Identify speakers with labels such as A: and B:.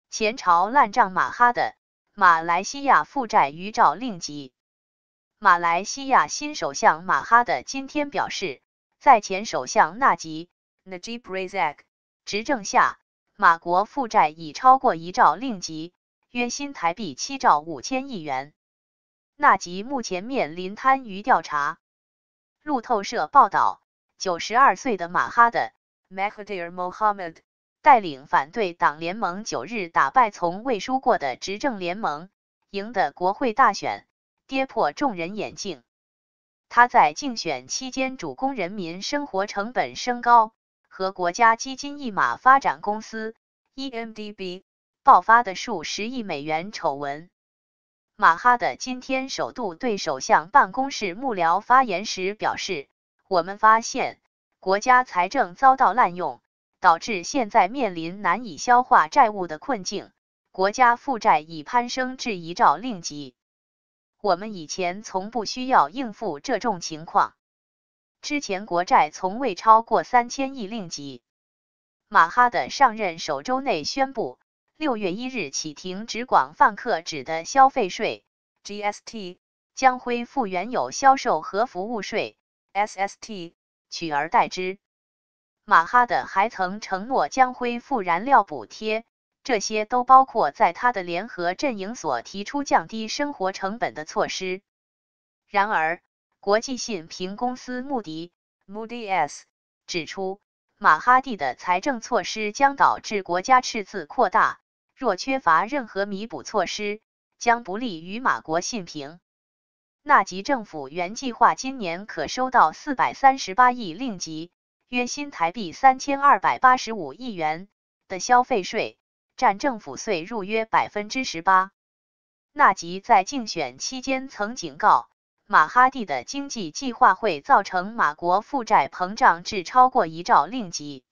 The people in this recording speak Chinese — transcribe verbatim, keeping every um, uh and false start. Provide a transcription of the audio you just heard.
A: 前朝烂账马哈的，马来西亚负债余兆令吉。马来西亚新首相马哈的今天表示，在前首相纳吉 Najib Razak 执政下，马国负债已超过一兆令吉，约新台币七兆五千亿元。纳吉目前面临贪竽调查。路透社报道，九十二岁的马哈的 Mahathir Mohamad 带领反对党联盟九日打败从未输过的执政联盟，赢得国会大选，跌破众人眼镜。他在竞选期间主攻人民生活成本升高和国家基金一马发展公司 E M D B 爆发的数十亿美元丑闻。马哈的今天首度对首相办公室幕僚发言时表示，我们发现国家财政遭到滥用，导致现在面临难以消化债务的困境，国家负债已攀升至一兆令吉。我们以前从不需要应付这种情况，之前国债从未超过三千亿令吉。马哈的上任首周内宣布，六月一日起停止广泛克制的消费税 G S T， 将恢复原有销售和服务税 S S T， 取而代之。马哈的还曾承诺将恢复燃料补贴，这些都包括在他的联合阵营所提出降低生活成本的措施。然而，国际信评公司穆迪 Moody's 指出，马哈蒂的财政措施将导致国家赤字扩大，若缺乏任何弥补措施，将不利于马国信评。纳吉政府原计划今年可收到四百三十八亿令吉，约新台币三千二百八十五亿元的消费税，占政府税入约 百分之十八。纳吉在竞选期间曾警告，马哈蒂的经济计划会造成马国负债膨胀至超过一兆令吉。